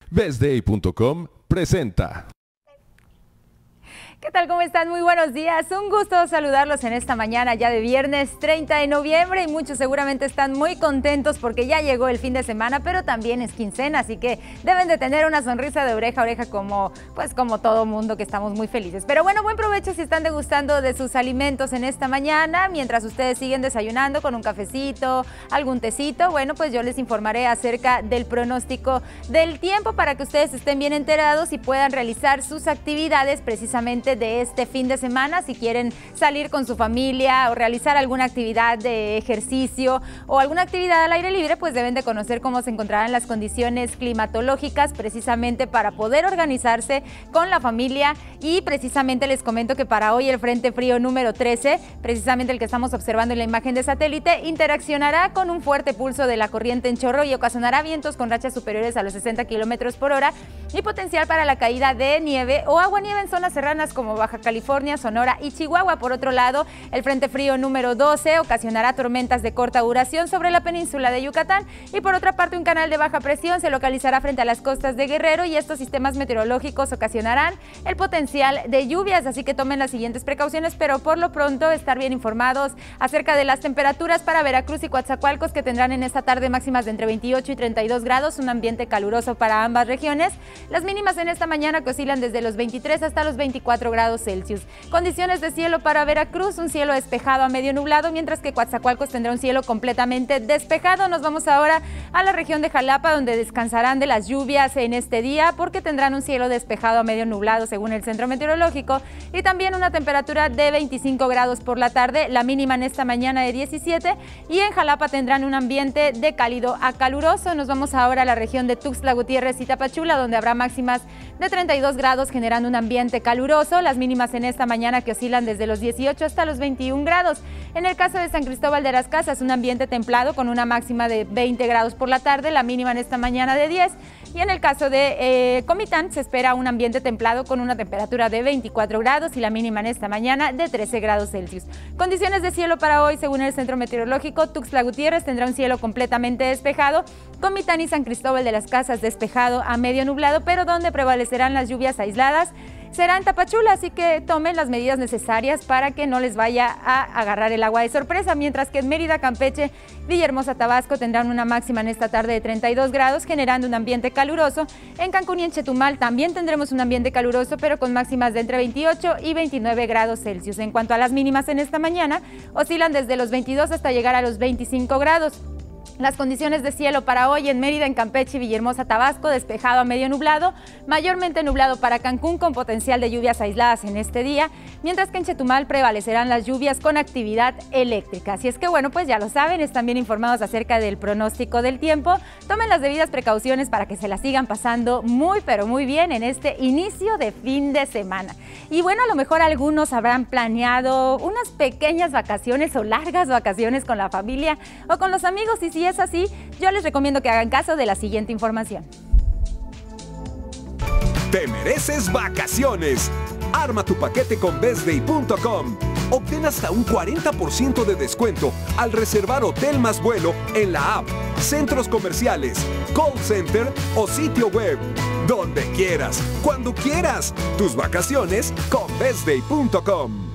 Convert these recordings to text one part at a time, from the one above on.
Bestday.com presenta. ¿Qué tal? ¿Cómo están? Muy buenos días. Un gusto saludarlos en esta mañana ya de viernes 30 de noviembre y muchos seguramente están muy contentos porque ya llegó el fin de semana, pero también es quincena, así que deben de tener una sonrisa de oreja a oreja como todo mundo, que estamos muy felices. Pero bueno, buen provecho si están degustando de sus alimentos en esta mañana, mientras ustedes siguen desayunando con un cafecito, algún tecito. Bueno, pues yo les informaré acerca del pronóstico del tiempo para que ustedes estén bien enterados y puedan realizar sus actividades precisamente de este fin de semana. Si quieren salir con su familia o realizar alguna actividad de ejercicio o alguna actividad al aire libre, pues deben de conocer cómo se encontrarán las condiciones climatológicas precisamente para poder organizarse con la familia. Y precisamente les comento que para hoy el Frente Frío número 13, precisamente el que estamos observando en la imagen de satélite, interaccionará con un fuerte pulso de la corriente en chorro y ocasionará vientos con rachas superiores a los 60 kilómetros por hora y potencial para la caída de nieve o aguanieve en zonas serranas como Baja California, Sonora y Chihuahua. Por otro lado, el Frente Frío número 12 ocasionará tormentas de corta duración sobre la península de Yucatán y por otra parte un canal de baja presión se localizará frente a las costas de Guerrero y estos sistemas meteorológicos ocasionarán el potencial de lluvias, así que tomen las siguientes precauciones, pero por lo pronto estar bien informados acerca de las temperaturas para Veracruz y Coatzacoalcos, que tendrán en esta tarde máximas de entre 28 y 32 grados, un ambiente caluroso para ambas regiones. Las mínimas en esta mañana que oscilan desde los 23 hasta los 24 grados Celsius. Condiciones de cielo para Veracruz, un cielo despejado a medio nublado, mientras que Coatzacoalcos tendrá un cielo completamente despejado. Nos vamos ahora a la región de Jalapa, donde descansarán de las lluvias en este día, porque tendrán un cielo despejado a medio nublado según el Centro Meteorológico, y también una temperatura de 25 grados por la tarde, la mínima en esta mañana de 17, y en Jalapa tendrán un ambiente de cálido a caluroso. Nos vamos ahora a la región de Tuxtla Gutiérrez y Tapachula, donde habrá máximas de 32 grados, generando un ambiente caluroso. Las mínimas en esta mañana que oscilan desde los 18 hasta los 21 grados. En el caso de San Cristóbal de las Casas, un ambiente templado con una máxima de 20 grados por la tarde, la mínima en esta mañana de 10. Y en el caso de Comitán se espera un ambiente templado con una temperatura de 24 grados y la mínima en esta mañana de 13 grados Celsius. Condiciones de cielo para hoy según el Centro Meteorológico: Tuxtla Gutiérrez tendrá un cielo completamente despejado, Comitán y San Cristóbal de las Casas despejado a medio nublado, pero donde prevalecerán las lluvias aisladas será en Tapachula, así que tomen las medidas necesarias para que no les vaya a agarrar el agua de sorpresa, mientras que en Mérida, Campeche, Villahermosa, Tabasco tendrán una máxima en esta tarde de 32 grados, generando un ambiente caluroso. En Cancún y en Chetumal también tendremos un ambiente caluroso, pero con máximas de entre 28 y 29 grados Celsius. En cuanto a las mínimas en esta mañana, oscilan desde los 22 hasta llegar a los 25 grados. Las condiciones de cielo para hoy en Mérida, en Campeche y Villahermosa, Tabasco, despejado a medio nublado, mayormente nublado para Cancún con potencial de lluvias aisladas en este día, mientras que en Chetumal prevalecerán las lluvias con actividad eléctrica. Así es que bueno, pues ya lo saben, están bien informados acerca del pronóstico del tiempo. Tomen las debidas precauciones para que se la sigan pasando muy pero muy bien en este inicio de fin de semana. Y bueno, a lo mejor algunos habrán planeado unas pequeñas vacaciones o largas vacaciones con la familia o con los amigos, y si es así, yo les recomiendo que hagan caso de la siguiente información. Te mereces vacaciones. Arma tu paquete con Bestday.com. Obtén hasta un 40% de descuento al reservar hotel más vuelo en la app, centros comerciales, call center o sitio web. Donde quieras, cuando quieras. Tus vacaciones con Bestday.com.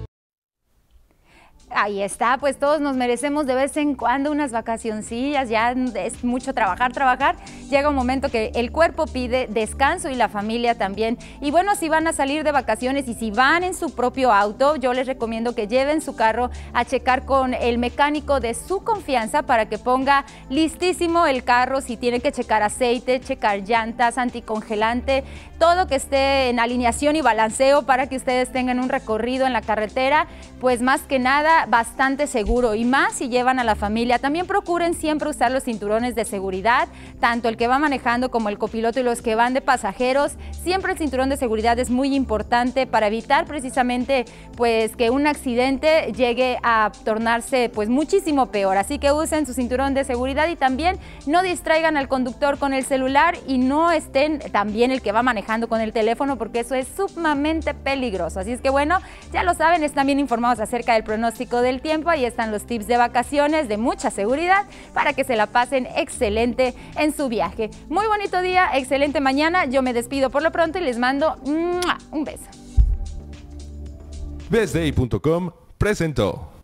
Ahí está, pues todos nos merecemos de vez en cuando unas vacacioncillas, ya es mucho trabajar. Llega un momento que el cuerpo pide descanso y la familia también. Y bueno, si van a salir de vacaciones y si van en su propio auto, yo les recomiendo que lleven su carro a checar con el mecánico de su confianza para que ponga listísimo el carro. Si tiene que checar aceite, checar llantas, anticongelante, todo que esté en alineación y balanceo para que ustedes tengan un recorrido en la carretera, pues más que nada bastante seguro, y más si llevan a la familia. También procuren siempre usar los cinturones de seguridad, tanto el que va manejando como el copiloto y los que van de pasajeros. Siempre el cinturón de seguridad es muy importante para evitar precisamente pues que un accidente llegue a tornarse pues muchísimo peor. Así que usen su cinturón de seguridad y también no distraigan al conductor con el celular y no estén también el que va manejando con el teléfono, porque eso es sumamente peligroso. Así es que bueno, ya lo saben, están bien informados acerca del pronóstico del tiempo. Ahí están los tips de vacaciones de mucha seguridad para que se la pasen excelente en su viaje. viaje. Muy bonito día, excelente mañana. Yo me despido por lo pronto y les mando un beso. Bestday.com presentó.